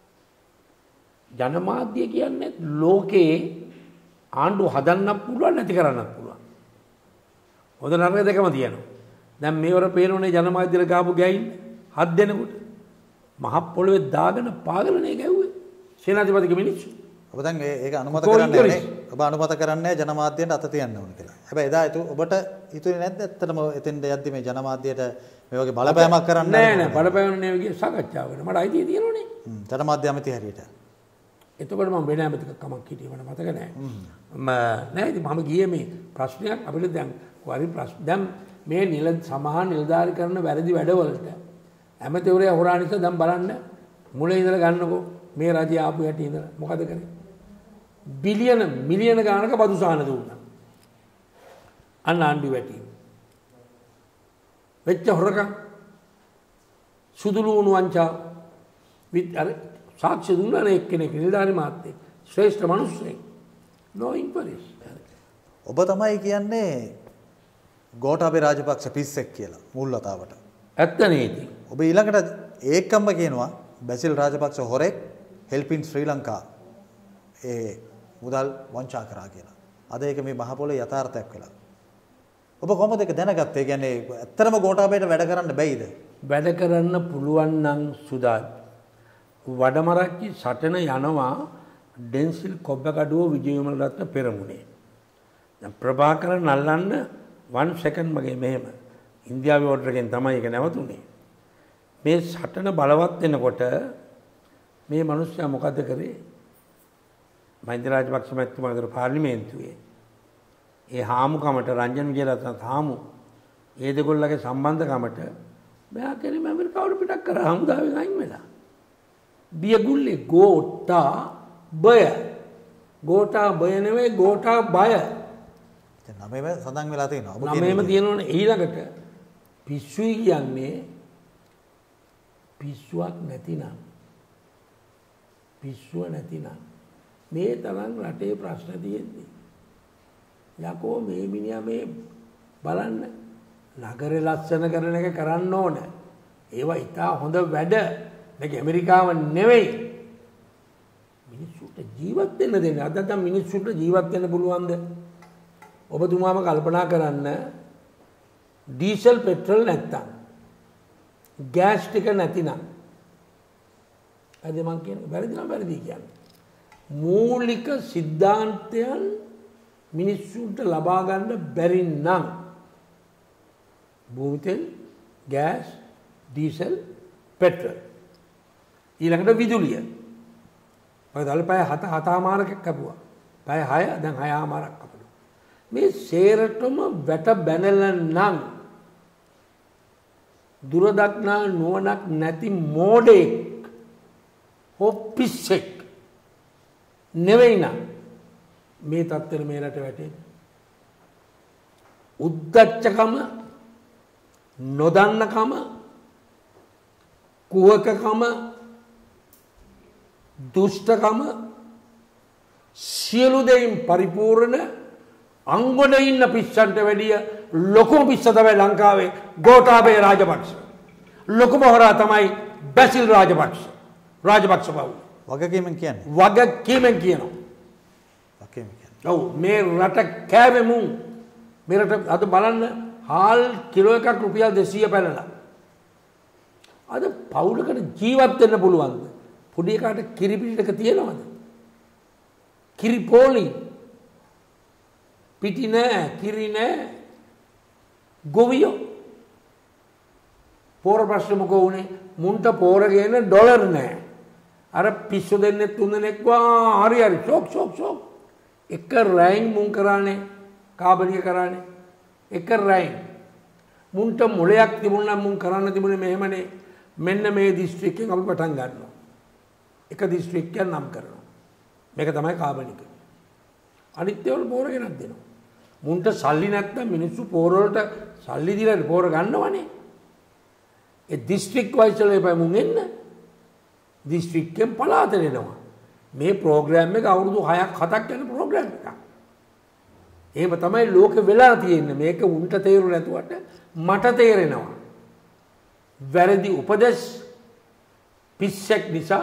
ජනමාධ්‍ය කියන්නේ ලෝකේ ආණ්ඩුව හදන්නත් පුළුවන් නැති කරන්නත් පුළුවන්. හොඳ නරක දෙකම තියෙනවා. දැන් මේවර පේනෝනේ ජනමාධ්‍යයට ගාපු ගෑයින් 7 දෙනෙකුට මහ පොළවේ දාගෙන පාගලනේ ගැව්වේ සේනාධිපතිගේ මිනිස්සු. ඔබ දැන් ඒක අනුමත කරන්නේ නැහැ. ඔබ අනුමත කරන්නේ ජනමාධ්‍යයට අත තියන්න ඕන කියලා. හැබැයි එදා ඔබට හිතුනේ නැද්ද ඇත්තටම එතෙන්ද යද්දි මේ ජනමාධ්‍යයට මේ වගේ බලපෑමක් කරන්න නෑ බලපෑම නෙවෙයි ගිය සාකච්ඡාවකට. මට අයිතිය තියෙනවනේ. ජනමාධ්‍ය ඇමති හැටියට. එතකොට මම වෙන ඇමතිකමක් හිටියේ මට මතක නෑ. නෑ ඉතින් මම ගියේ මේ ප්‍රශ්නයක් අපිට දැන් වරි ප්‍රශ්න දැන් මේ සමහා නිලධාරි කරන වැරදි වැඩවලට ඇමතිවරයා හොරා නිසා දැන් බලන්න මුලින් ඉඳලා ගන්නකො මේ රජය ආපු හැටි ඉඳලා මොකද කරේ? බිලියන මිලියන ගානක බදු සාහන දුන්නා. අන්න ආණ්ඩු වැටීම. වෙච්ච හොරකම් සුදුළු වුණු වංචා අර සාක්ෂි දුන්නානේ එක්කෙනෙක් නිලධාරි මාත්‍යෙක් ශ්‍රේෂ්ඨ මිනිස්සෙක්. no inquiries. ඔබ තමයි කියන්නේ ගෝඨාභය රාජපක්ෂ පිස්සෙක් කියලා මුල් වතාවට. ඇත්ත නේද? ඔබ ඊළඟට ඒකම්ම කියනවා බැසිල් රාජපක්ෂ හොරෙක් හෙල්පින් ශ්‍රී ලංකා ඒ මුදල් වංචා කරා කියලා. අද ඒක මේ මහ පොළේ යථාර්ථයක් වෙලා. ඔබ කොහොමද ඒක දැනගත්තේ? කියන්නේ ඇත්තටම ගෝඨාභයට වැඩ කරන්න බැයිද? වැඩ කරන්න පුළුවන් නම් සුදාත් වඩමරච්චි සටන යනවා ඩෙන්සිල් කොබ්බකඩුව විජේවිමලරත්න පෙරමුණේ. දැන් ප්‍රභාකරන් අල්ලන්න 1 second මගේ මෙහෙම ඉන්දියාවේ ඕඩර් එකෙන් තමයි ඒක නැවතුනේ. මේ සටන බලවත් වෙනකොට මේ මිනිස්සයා මොකද කරේ? මහින්ද රාජපක්ෂ මැතිතුමාගේ පාර්ලිමේන්තුවේ ඒ හාමුකමට රංජන් විජේරත්න හාමු ඒ දෙගොල්ලගේ සම්බන්ධකමට මෙයා කෙනෙක් ඇමරිකාවට පිටක් කරා හමුදාවෙන් අයින් වෙලා. බියගුල්ලේ ගෝඨා බය. ගෝඨා බය නෙවෙයි ගෝඨා බය. දැන් නමෙම සඳහන් වෙලා තියෙනවා. ඔබ නමෙම තියෙනවනේ ඊළඟට පිස්සුයි කියන්නේ පිස්සුවක් නැතිනම් පිස්සුව නැතිනම් මේ තරම් රටේ ප්‍රශ්න තියෙන්නේ. යකෝ මේ මිනිහා මේ බලන්න නගරේ ලස්සන කරන එක කරන්න ඕන. ඒවා ඉතා හොඳ වැඩ. මේක ඇමරිකාව නෙවෙයි. මිනිස්සුන්ට ජීවත් වෙන්න දෙන්න. අද නම් මිනිස්සුන්ට ජීවත් වෙන්න පුළුවන්ද? ඔබතුමාම කල්පනා කරන්න ඩීසල් පෙට්‍රල් නැත්තම් ගෑස් ටික නැතිනම් අද මං කියන්නේ වැරදි නම් වැරදි කියන්නේ. මූලික સિદ્ધාන්තයන් මිනිස්සුන්ට ලබා ගන්න බැරි නම් භූමි තෙල්, ගෑස්, ඩීසල්, පෙට්‍රල් ඊළඟට විදුලිය. පහදල් පැය 7:00මාරක කපුවා. පැය 6 දැන් 6:00මාරක් කපනවා. මේ සේරටම වැට බැනලා නම් දුරදක්නා නුවණක් නැති මෝඩෙක් හොප්පිස්සෙක් නෙවෙයි නම් මේ තත්ත්වෙට මේ රට වැටෙන්නේ. උද්දච්චකම, නොදන්නකම, කුහකකම, දුෂ්ටකම සියලු දෙයින් පරිපූර්ණ අංගොඩ ඉන්න පිස්සන්ට වැඩිය ලොකුම පිස්ස තමයි ලංකාවේ ගෝඨාභය රාජපක්ෂ. ලොකුම හොරා තමයි බැසිල් රාජපක්ෂ. රාජපක්ෂ බව. වගකීමෙන් කියන්නේ. වගකීමෙන් කියනවා. වගකීමෙන් කියන්නේ. ඔව් මේ රට කෑවෙමු. මේ රට අද බලන්න හාල් කිලෝ එකක් රුපියල් 200 පැනලා. අද පවුලකට ජීවත් වෙන්න පුළුවන්ද? පොඩි එකාට කිරි පිටික තියනවද? කිරි පොලි. පිටි නෑ, කිරි නෑ. ගොවියෝ. පෝර ප්‍රශ්න මොකෝ උනේ? මුන්ට පෝර ගේන ඩොලර් නෑ. අර පිස්සු දෙන්නේ තුන් දෙනෙක් වා හරි ෂොක්. එක රැයින් මුන් කරානේ කාබනිය කරානේ. එක රැයින්. මුන්ට මොලයක් තිබුණා මුන් කරන්න තිබුණේ මෙහෙමනේ. මෙන්න මේ දිස්ත්‍රික්කෙන් අපි පටන් ගන්නවා. එක දිස්ත්‍රික්කයක් නම් කරනවා. මේක තමයි කාබනික. අනිත් ඒවල පෝර ගෙනත් දෙනවා. මුන්ට සල්ලි නැත්තම් මිනිස්සු පෝර වලට සල්ලි දීලා පෝර ගන්නවනේ. ඒ දිස්ත්‍රික් වයිස් වල එපා මුන් එන්න. දිස්ත්‍රික්කෙන් පළාතට එනවා. මේ ප්‍රෝග්‍රෑම් එක අවුරුදු 6ක් 7ක් යන ප්‍රෝග්‍රෑම් එකක්. එහෙම තමයි ලෝකෙ වෙලා තියෙන්නේ. මේක උන්ට තේරුම් නැතුවට මට තේරෙනවා. වැරදි උපදෙස් පිස්සෙක් නිසා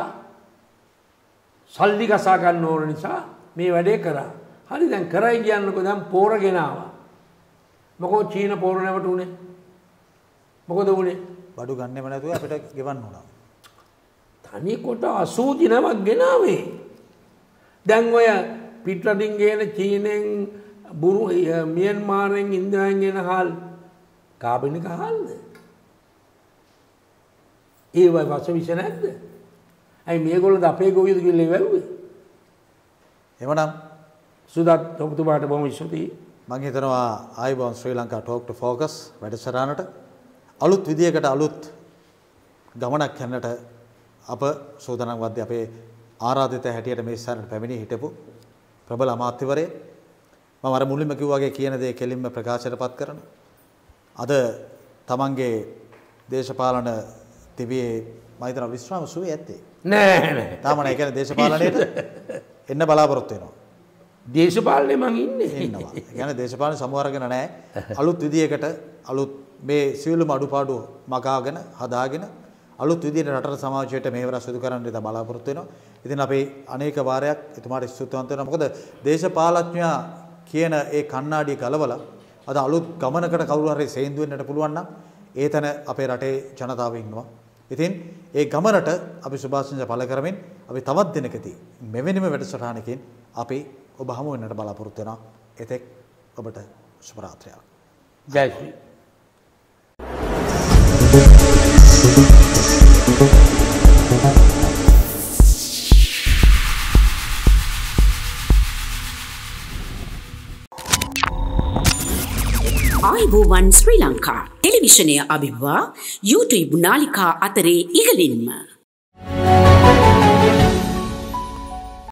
සල්ලි ගසා ගන්න ඕන නිසා මේ වැඩේ කරා. හරි දැන් කරයි කියන්නකො දැන් පෝර ගෙනාවා. මොකෝ චීන පෝර නැවට උනේ? මොකද උනේ? බඩු ගන්නෙම නැතුව අපිට ගෙවන්න උනා. තනි කොට 80 නමක් ගෙනාවේ. දැන් ඔය පිටරටින් ගේන චීනෙන් බුරු මියන්මාරෙන් ඉන්දියාවෙන් ගෙන හාල් කාබනික හාල්ද? ඒ වගේ වස විස නැද්ද? අයි මේගොල්ලෝ අපේ ගොවියද කියලා වැව්වේ. එවනම් සුදත් ඔබතුමාට බොහොම ස්තුතියි. මම හිතනවා ආයිබෝන් Sri Lanka talk to focus වැඩසටහනට අලුත් විදියකට අලුත් ගමනක් යන්නට අප සූදානම් වද්දී අපේ ආරාධිත හැටියට මේ ස්ථානට පැමිණී හිටපු ප්‍රබල අමාත්‍යවරයෙක් මම අර මුලින්ම කිව්වා වගේ කියන දේ කෙලින්ම ප්‍රකාශයටපත් කරන අද තමන්ගේ දේශපාලන තිබියේ මම හිතනවා විශ්‍රාම සුවේ ඇත්තේ නෑ. තාම නෑ. ඒ කියන්නේ දේශපාලනයේට එන්න බලාපොරොත්තු වෙනවා. දේශපාලනේ මං ඉන්නේ. ඉන්නවා. ඒ කියන්නේ දේශපාලන සමූහ අරගෙන නැහැ. අලුත් විදියකට අලුත් මේ සියලුම අඩුපාඩු මගාගෙන හදාගෙන අලුත් විදියට රටට සමාජයට මේවර සිදු කරන්න ඉත බලාපොරොත්තු වෙනවා. ඉතින් අපි අනේක වාරයක් එතුමාට ස්තුතිවන්ත වෙනවා. මොකද දේශපාලඥයා කියන ඒ කණ්ණාඩිය ගලවලා අද අලුත් ගමනකට කවුරු හරි සේන්දු වෙන්නට පුළුවන් නම් ඒතන අපේ රටේ ජනතාව ඉන්නවා. ඉතින් ඒ ගමනට අපි සුභාශිංසන පළ කරමින් අපි තවත් දිනකදී මෙවැනිම වැඩසටහනකින් අපි ඔබ හමු වෙන්නට බලාපොරොත්තු වෙනවා. එතෙක් ඔබට සුබ රාත්‍රියක්. ජය ශ්‍රී. ආයුබෝවන් ශ්‍රී ලංකා ටෙලිවිෂනය අභිබවා YouTube නාලිකා අතරේ ඉහළින්ම